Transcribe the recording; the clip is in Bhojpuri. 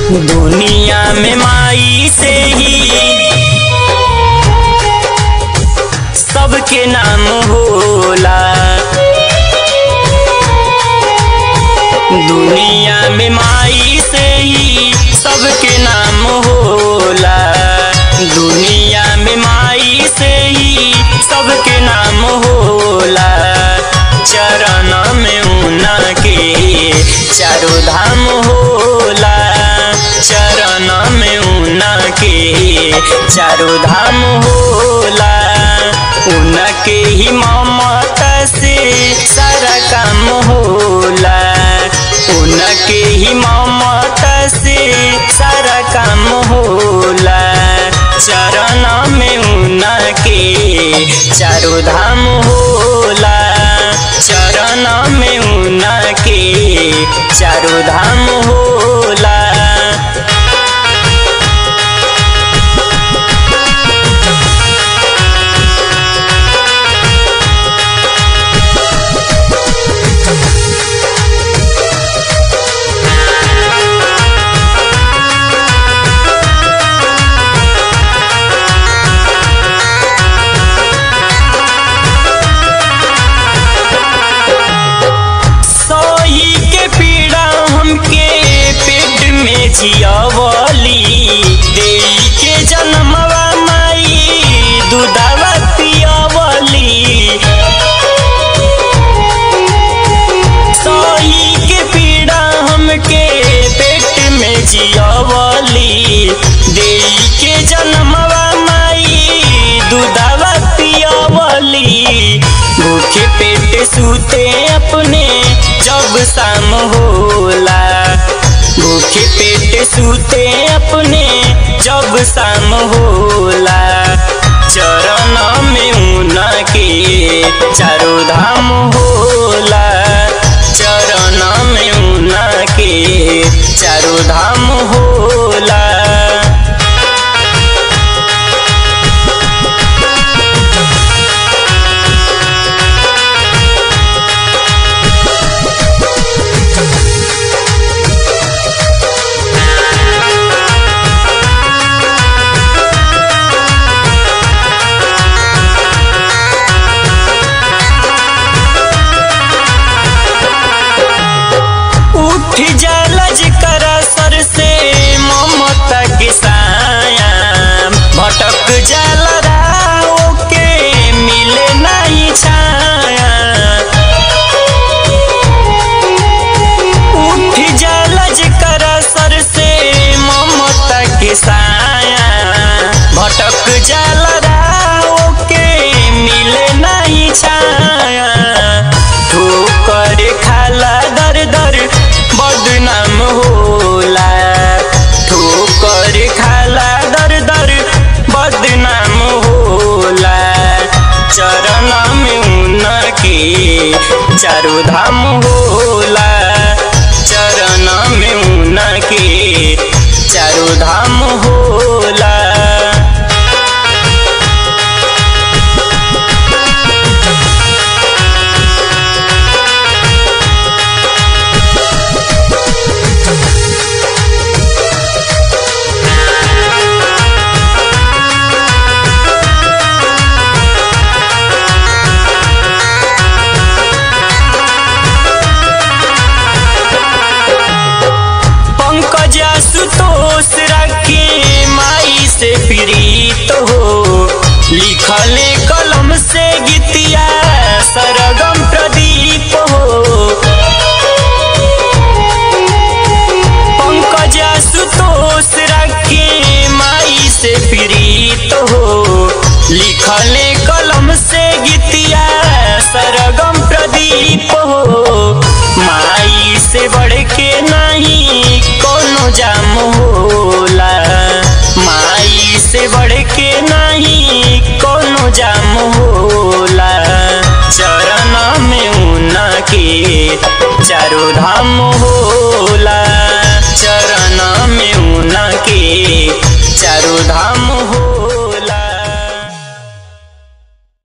दुनिया में माई से ही सबके नाम होला। दुनिया में माई से ही सबके नाम होला। दुनिया में माई से ही सबके नाम होला। चरण में उना के चारों धाम होला। चरण में उना के चारों धाम होला। उनके ही ममता से सारा काम होला। उनके ही ममता से सारा काम होला। चरण में उनके चारों धाम होला। चरण में उनके चारों धाम होला। जियावली देई के जन्मवा माई दूधवा पियावली। सोई के पीड़ा हमके पेट में जियावली देई के जन्मवा माई दूधवा पियावली। भूखे पेट सूते अपने जब शाम होला। भूखे पेट सूते अपने जब शाम होला। चरण में उनके चारों धाम होला। चरण में उनके चारों धाम होला। जलज कर सर से ममता की साया भटक जल राव के मिले नहीं छाया। उठ जलज कर सर से ममता की साया भटक जल राव के मिले नहीं छाया। ठोकर खाला दर दर बदनाम होला। ठोकर खाला दर दर बदनाम होला। चरण में उनके चारों धाम होला। चरण में उनके चारों धाम होला। सुतोष रखे माई से प्रीत हो। लिखले कलम से गीतिया सरगम प्रदीप हो। पंकज सुतोष रखे माई से प्रीत हो। लिखले कलम से गीतिया सरगम प्रदीप हो। माई से बढ़ के नहीं कोनो जाम होला। माई से बढ़ के नहीं कोनो जाम होला। चरण में उनके चारों धाम होला।